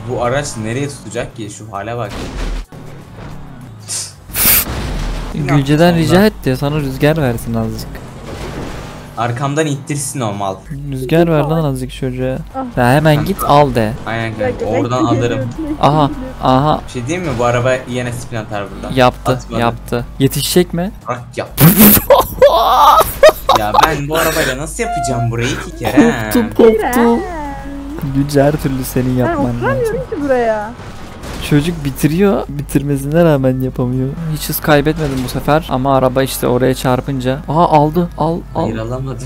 Bu araç nereye tutacak ki? Şu hale bak. Gülce'den rica et de sana rüzgar versin azıcık. Arkamdan ittirsin o mal. Rüzgar ver lan azıcık çocuğa. Ya hemen git al de. Aynen kanka. Oradan alırım. Aha aha Bir şey diyeyim mi? Bu araba yine spin atar buradan. yaptı Atmadı. yaptı. Yetişecek mi? Bak yap. Ya ben bu arabayla nasıl yapacağım burayı iki kere? Koptu. Gülce her türlü senin Ben yapman lazım. oturamıyorum ki buraya. Çocuk bitiriyor, bitirmesine rağmen yapamıyor. Hiç hız kaybetmedim bu sefer ama araba işte oraya çarpınca. Aha aldı, al. Hayır alamadım.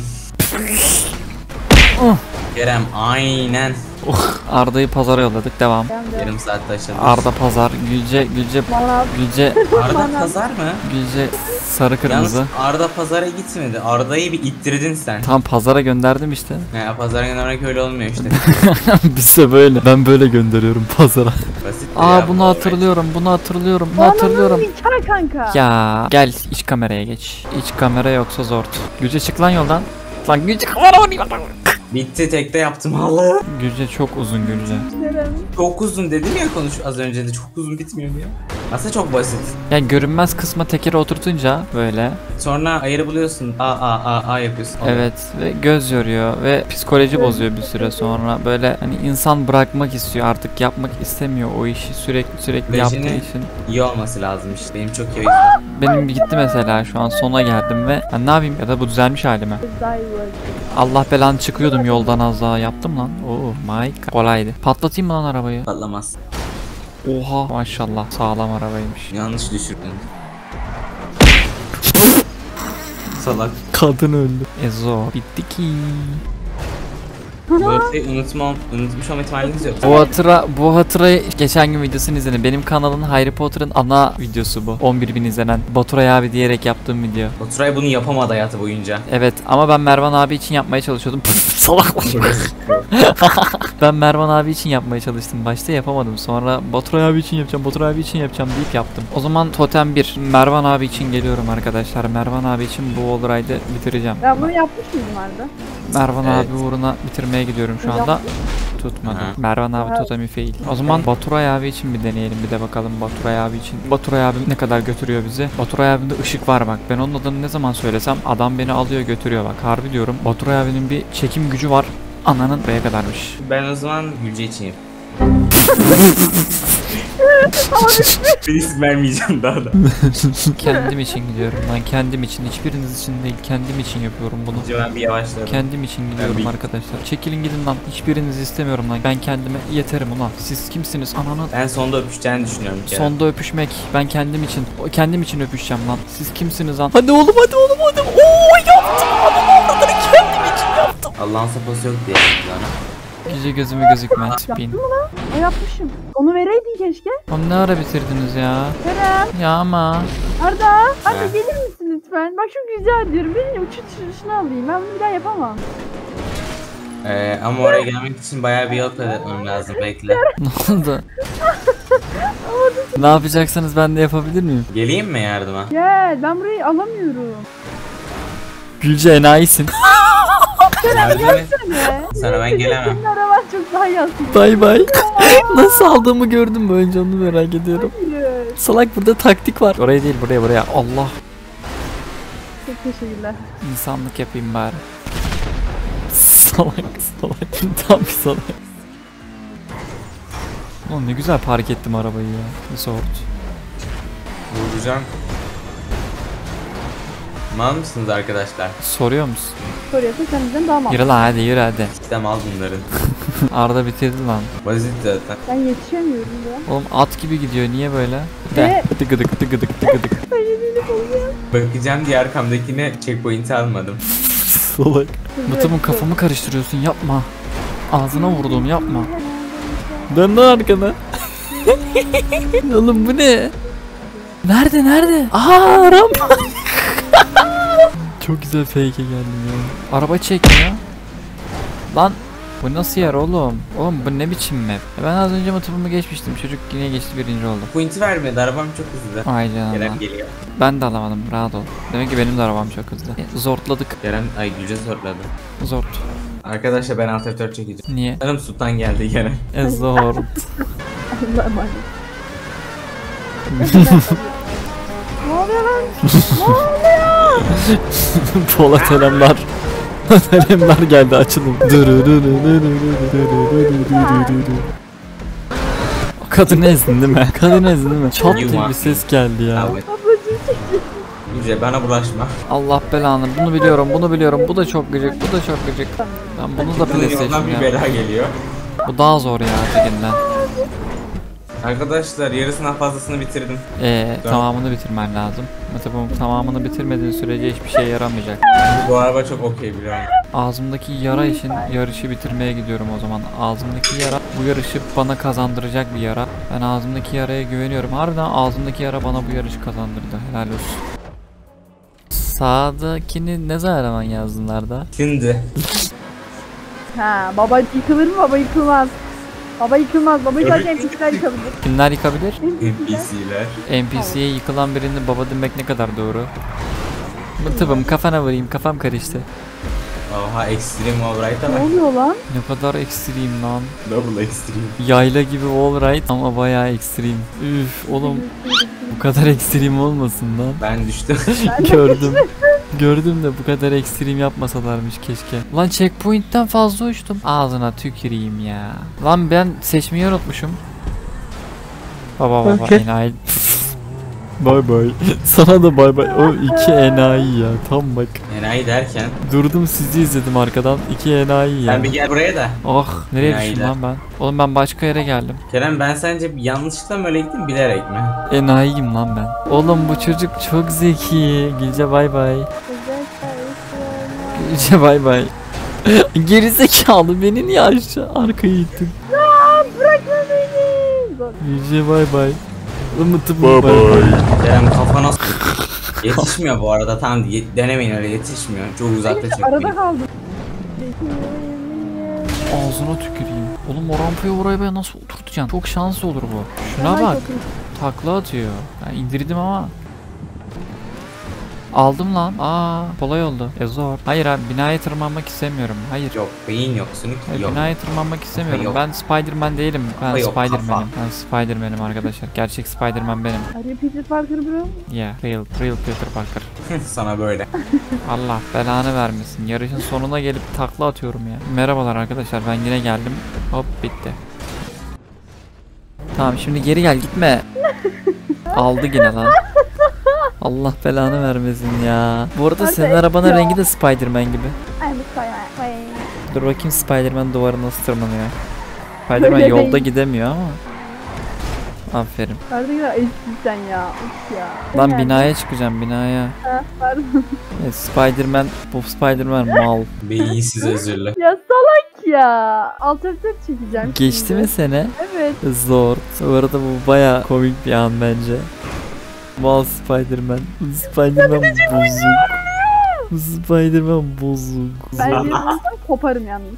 Oh. Kerem aynen. Arda'yı pazara yolladık, devam. Yarım saatte aşağıda. Arda pazar, Gülce, Bana Arda pazar mı? Gülce sarı kırmızı. Yalnız Arda pazara gitmedi. Arda'yı bir ittirdin sen. Tam pazara gönderdim işte. Ya pazara göndermek öyle olmuyor işte. Biz de böyle. Ben böyle gönderiyorum pazara. Basit. Bunu hatırlıyorum, bunu hatırlıyorum, bunu hatırlıyorum. nikah kanka. Ya gel iç kameraya geç. İç kamera yoksa zort. Gülce çık lan yoldan. Lan Gülce kamera var. Bitti tekte yaptım Allah. Gülce çok uzun Gülce. Çok uzun dedim ya konuş az önce de çok uzun bitmiyor ya. Aslında çok basit. Yani görünmez kısma tekeri oturtunca böyle. Sonra ayarı buluyorsun. A yapıyorsun. Evet ve göz yoruyor ve psikoloji bozuyor bir süre sonra. Böyle hani insan bırakmak istiyor, artık yapmak istemiyor o işi sürekli yaptığı Rejini için. iyi olması lazım işte. Benim çok iyi o yüzden. Benim gitti mesela, şu an sona geldim ve ne yapayım, ya da bu düzelmiş halime. Allah belanı, çıkıyordum yoldan, az daha yaptım lan. Oh my god. Kolaydı. Patlatayım mı lan arabayı? Patlamaz. Oha maşallah, sağlam arabaymış. Yanlış düşürdün. Salak. Kadın öldü. Ezo bitti ki. Bu haritayı unutmuş olma ihtimaliniz yok. Bu hatırayı geçen gün videosunu izledim. Benim kanalın Harry Potter'ın ana videosu bu. 11.000 izlenen. Baturay abi diyerek yaptığım video. Baturay bunu yapamadı hayatı boyunca. Evet ama ben Mervan abi için yapmaya çalışıyordum. Salak. Ben Mervan abi için yapmaya çalıştım. Başta yapamadım. Sonra Baturay abi için yapacağım, Baturay abi için yapacağım deyip yaptım. O zaman totem 1. Mervan abi için geliyorum arkadaşlar. Mervan abi için bu olayı bitireceğim. Ben bunu yapmış mıydım Arda? Mervan Evet. abi uğruna bitirmeye gidiyorum şu anda. Tutmadı. Aha. Mervan abi totemi fail. O zaman Baturay abi için bir deneyelim, bir de bakalım Baturay abi için. Baturay abi ne kadar götürüyor bizi? Baturay abinde ışık var bak. Ben onun adını ne zaman söylesem adam beni alıyor götürüyor bak. Harbi diyorum. Baturay abinin bir çekim gücü var. Ananın buraya kadarmış. Ben o zaman Gülce için yapayım. Bir isim vermeyeceğim daha da. Kendim için gidiyorum lan, kendim için. Hiçbiriniz için değil, kendim için yapıyorum bunu. Önce ben bir yavaşlarım. Kendim için gidiyorum bir- arkadaşlar. Çekilin gidin lan. Hiçbirinizi istemiyorum lan. Ben kendime yeterim ulan. Siz kimsiniz? Ananı. Ben sonda öpüşeceğini düşünüyorum Kerem. Sonda öpüşmek. Ben kendim için öpüşeceğim lan. Siz kimsiniz lan? Hadi oğlum, hadi oğlum, hadi. Oo yaptım. Adamları kendim için yaptım. Allah'ın sapası yok diye bana. Gece gözüme gözükme. Spin. Yaptın mı lan? O yapmışım. Onu vereydin keşke. Onu ne ara bitirdiniz ya? Kerem. Ya ama. Arda. Arda Heh. gelir misin lütfen? Bak çok güzel diyorum. Beni uçuşunu alayım. Ben bunu bir daha yapamam. Ama oraya gelmek için bayağı bir yol kat etmem lazım. Bekle. Ne oldu? Ne yapacaksınız, ben de yapabilir miyim? Geleyim mi yardıma? Gel. Ben burayı alamıyorum. Gülce enayisin. Yardım et. Ne? Sana ben gelemem. Senin araban çok daha yansın. Bay bay. Nasıl aldığımı gördün mü? Önce onu merak ediyorum. Hayır. Salak, burada taktik var. Oraya değil, buraya. Allah. Çok teşekkürler. İnsanlık yapayım bari. Salak. Tam bir salak. Ulan ne güzel park ettim arabayı ya. Resort. Vuracağım. Mal mısınız arkadaşlar? Soruyor musun? Soruyorsun sen bizden daha mal. Yürü lan hadi, yürü hadi. İşte mal bunların. Arda bitirdi lan. Basit zaten. Ben yetişemiyorum ya. Oğlum at gibi gidiyor, niye böyle? Ne? Tıgıdık. Ben yediğini oluyor. Bakacağım diye arkamdakine checkpoint'i almadım. Salak. Mutumun kafamı karıştırıyorsun, yapma. Ağzına vurdum, yapma. Dön lan arkana. Oğlum bu ne? Nerede? Aha rampa. Çok güzel fake'e geldim ya. Araba çekmiyor. Lan bu nasıl yer oğlum? Oğlum bu ne biçim map? Ben az önce motorumu geçmiştim. Çocuk yine geçti, birinci oldu. Point'i vermedi. Arabam çok hızlı. Ay canına. Kerem geliyor. Ben de alamadım, rahat ol. Demek ki benim de arabam çok hızlı. Zortladık. Kerem ay Gülce sorladı. Zort. Arkadaşlar ben alt F4 çekeceğim. Niye? Canım sultan geldi gene. Zor. Allah'a emanet. Ne oluyor lan? Ne oluyor? Polat selamlar. Selamlar geldi açılım. Kadını ezdin değil mi? Kadını ezdin değil mi? Çat diye bir ses geldi ya. Abi. Ablacığım çekti. Yüce bana bulaşma. Allah belanı. Bunu biliyorum, bunu biliyorum. Bu da çok gıcık, bu da çok gıcık. Ben bunu da Bunun yoldan PlayStation bir ya. bela geliyor. Bu daha zor ya ötekinden. Arkadaşlar yarısından fazlasını bitirdim. Tamamını bitirmen lazım. Mesela bu tamamını bitirmediğin sürece hiçbir şey yaramayacak. Bu araba çok okey biliyorum. Ağzımdaki yara için yarışı bitirmeye gidiyorum o zaman. Ağzımdaki yara bu yarışı bana kazandıracak bir yara. Ben ağzımdaki yaraya güveniyorum. Harbiden ağzımdaki yara bana bu yarışı kazandırdı. Helal olsun. Sağdakini ne zaman yazdınlar da? Şimdi. Ha, baba yıkılır mı? Baba yıkılmaz. Baba yıkılmaz. Babayı sadece NPC'ler yıkabilir. Kimler yıkabilir? NPC'ler. NPC'ye yıkılan birini baba demek ne kadar doğru? Tıbım kafana vurayım, kafam karıştı. Oha extreme alright Ne ama. oluyor lan? Ne kadar ekstrem lan. Double extreme. Yayla gibi alright ama bayağı ekstrem. Üf oğlum bu kadar ekstrem olmasın lan. Ben düştüm. Gördüm. Gördüm de bu kadar ekstrem yapmasalarmış keşke. Lan checkpoint'ten fazla uçtum. Ağzına tüküreyim ya. Lan ben seçmeyi unutmuşum. Baba enayi. Bay bay. Sana da bay bay. O iki enayi ya. Tam bak. Enayi derken. Durdum sizi izledim arkadan. İki enayi ya. Sen bir gel buraya da. Ah nereye düştüm Enayiler. lan ben? Oğlum ben başka yere geldim. Kerem ben sence yanlışlıkla mı öyle gittim bilerek mi? Enayiyim lan ben. Oğlum bu çocuk çok zeki. Gülce bay bay. Gülce bay bay. Gerizekalı beni niye aşağı arkaya ittin? Bırakma beni. Gülce bay bay. Umut'u bay bay. Kerem kafana yetişmiyor bu arada tam denemeyin öyle yetişmiyor. Çok uzakta Arada çekmeyin. kaldım. Ağzına tüküreyim. Oğlum o rampaya oraya ben nasıl oturtacağım? Çok şans olur bu. Şuna bak. Takla atıyor. Ben indirdim ama. Aldım lan. Kolay oldu. Zor. Hayır abi binaya tırmanmak istemiyorum. Hayır. Yok beyin yok sünük Hayır, yok. binaya tırmanmak istemiyorum. Yok. Ben Spider-Man değilim. Ben Kafa yok, Spider-Man'im. kafa. Ben Spider-Man'im arkadaşlar. Gerçek Spider-Man benim. Are you Peter Parker bro? Yeah. Real Peter Parker. Sana böyle. Allah belanı vermesin. Yarışın sonuna gelip takla atıyorum ya. Merhabalar arkadaşlar ben yine geldim. Hop bitti. Tamam şimdi geri gel gitme. Aldı yine lan. Allah belanı vermesin ya. Bu arada senin arabanın rengi de Spider-Man gibi. I'm Spider-Man. Dur bakayım Spider-Man duvarı nasıl tırmanıyor. Spider-Man Öyle yolda değil. gidemiyor ama. Aferin. Nerede kadar eşsin sen ya. Uf ya. Lan Yani. binaya çıkacağım binaya. Ha, pardon. Evet, Spider-Man bu Spider-Man mal. Beyinsiz özürlü. Ya salak ya. Alt F4 çekeceğim. Geçti şimdi. mi sene? Evet. Zor. Bu arada bu baya komik bir an bence. Mal Spider-Man. Spider-Man bozuk. Spider-Man bozuk. Ben bir koparım yalnız.